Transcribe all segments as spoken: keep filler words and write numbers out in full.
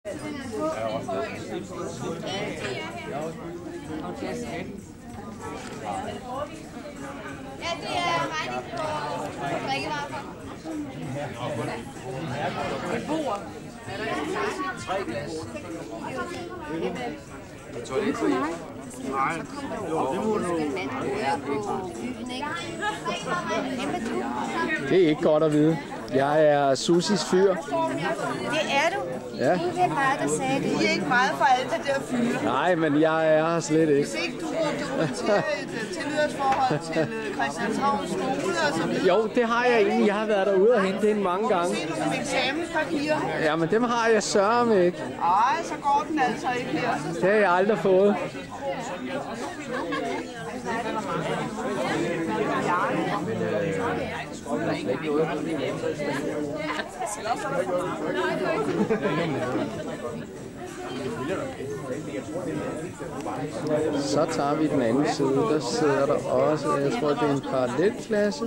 Ja, det er regning på drikkevarer for. Et bord. Tre glas. Et toilet for mig. Nej, det må du. Det er ikke godt at vide. Jeg er Susis fyr. Det er du. Ja. Det er bare, der sagde det. I er ikke meget for alt det der fyre. Nej, men jeg er her slet ikke. Hvis ikke du dokumenterer et tilhørsforhold til Christianshavns skole og så videre. Jo, det har jeg egentlig. Jeg har været derude og hentet hende mange gange. Se nogle eksamenspapirer. Ja, men dem har jeg sørme ikke. Ej, så går den altså ikke her. Det har jeg aldrig fået. Så tager vi den anden side. Der sidder der også, jeg tror det er en parallelklasse.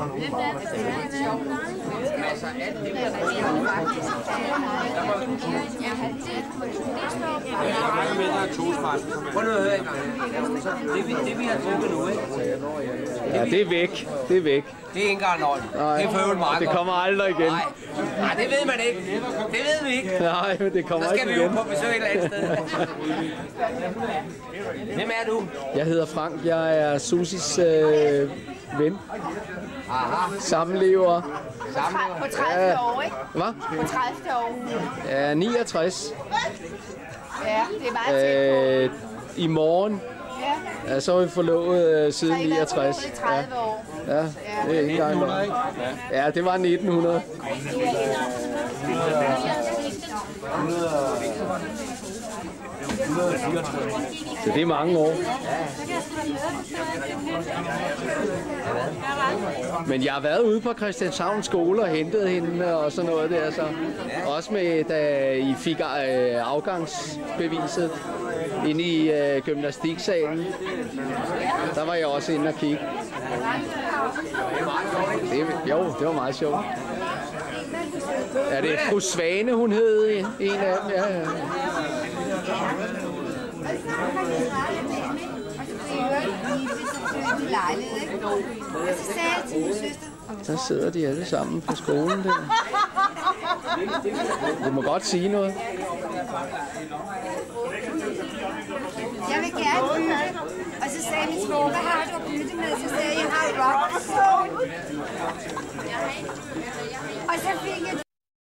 Prøv nu at høre engang. Det vi har drukket nu, ikke? Ja, det er væk. Det er væk. Det er ikke engang løgn. Det er for øvrigt meget Det kommer aldrig igen. Nej. Nej, det ved man ikke. Det ved vi ikke. Nej, men det kommer Så ikke skal vi jo igen. på besøg et eller andet sted. Hvem er du? Jeg hedder Frank. Jeg er Susis øh, ven. Aha. Samlever. Samlever. På tredive år, ikke? Hvad? På tredive år. Jeg er niogtres. Ja, det er meget tæt på. Øh, I morgen. Ja. Ja, så er vi forlovet øh, Så siden I har været niogtres. forlovet i tredive år. Ja, det er ikke engang løgn. Ja, det var nitten hundrede. Så det er mange år. Men jeg har været ude på Christianshavn skole og hentet hende og sådan noget der, så også med, da I fik øh, afgangsbeviset inde i øh, gymnastiksalen. Der var jeg også inde og kigge. Det, jo, det var meget sjovt. Er det fru Svane, hun hed, en af dem? Ja, ja. Der sidder de alle sammen på skolen der. Du må godt sige noget. Jeg vil gerne bytte. Og så sagde min svog, hvad har du at bytte med? Så sagde jeg, jeg har rock. Og så fik jeg